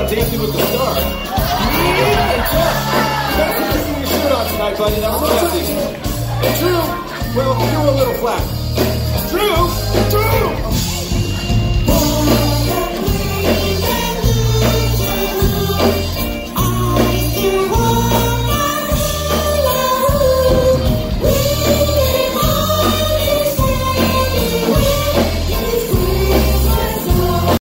on Dancing with the Stars. Hey, Jeff, thanks for keeping your shirt on tonight, buddy. That was classic. And Drew, well, you were a little flat. Drew!